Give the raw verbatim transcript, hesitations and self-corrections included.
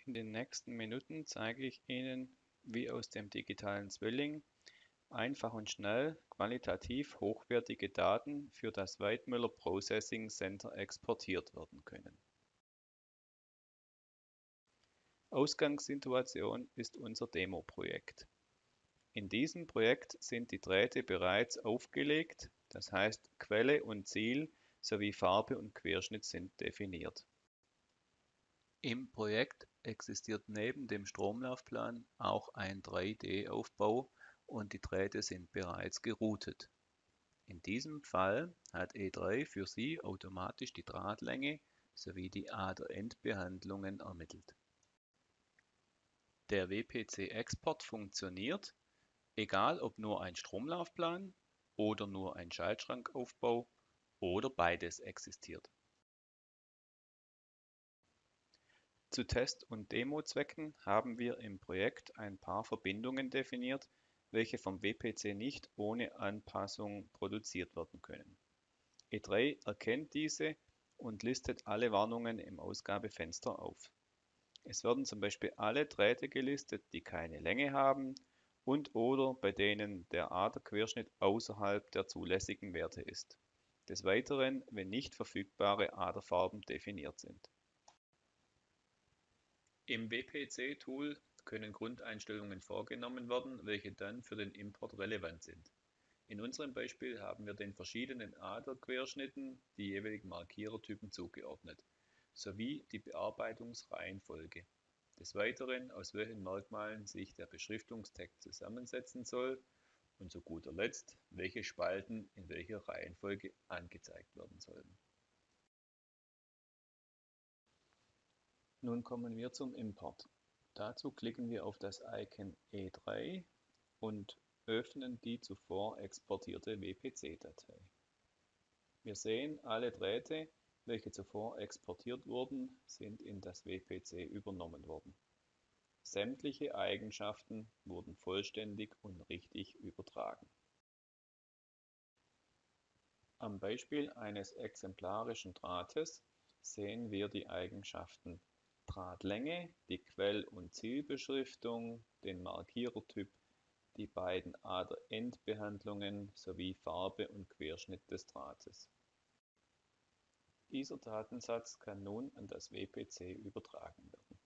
In den nächsten Minuten zeige ich Ihnen, wie aus dem digitalen Zwilling einfach und schnell qualitativ hochwertige Daten für das Weidmüller Processing Center exportiert werden können. Ausgangssituation ist unser Demo-Projekt. In diesem Projekt sind die Drähte bereits aufgelegt, das heißt Quelle und Ziel sowie Farbe und Querschnitt sind definiert. Im Projekt existiert neben dem Stromlaufplan auch ein drei D-Aufbau und die Drähte sind bereits geroutet. In diesem Fall hat E drei für Sie automatisch die Drahtlänge sowie die Ader-End-Behandlungen ermittelt. Der W P C-Export funktioniert, egal ob nur ein Stromlaufplan oder nur ein Schaltschrankaufbau oder beides existiert. Zu Test- und Demozwecken haben wir im Projekt ein paar Verbindungen definiert, welche vom W P C nicht ohne Anpassung produziert werden können. E drei erkennt diese und listet alle Warnungen im Ausgabefenster auf. Es werden zum Beispiel alle Drähte gelistet, die keine Länge haben und/oder bei denen der Aderquerschnitt außerhalb der zulässigen Werte ist. Des Weiteren, wenn nicht verfügbare Aderfarben definiert sind. Im W P C-Tool können Grundeinstellungen vorgenommen werden, welche dann für den Import relevant sind. In unserem Beispiel haben wir den verschiedenen Aderquerschnitten die jeweiligen Markierertypen zugeordnet, sowie die Bearbeitungsreihenfolge. Des Weiteren, aus welchen Merkmalen sich der Beschriftungstext zusammensetzen soll und zu guter Letzt, welche Spalten in welcher Reihenfolge angezeigt werden sollen. Nun kommen wir zum Import. Dazu klicken wir auf das Icon E drei und öffnen die zuvor exportierte W P C-Datei. Wir sehen, alle Drähte, welche zuvor exportiert wurden, sind in das W P C übernommen worden. Sämtliche Eigenschaften wurden vollständig und richtig übertragen. Am Beispiel eines exemplarischen Drahtes sehen wir die Eigenschaften Drahtlänge, die Quell- und Zielbeschriftung, den Markierertyp, die beiden Ader-End-Behandlungen sowie Farbe und Querschnitt des Drahtes. Dieser Datensatz kann nun an das W P C übertragen werden.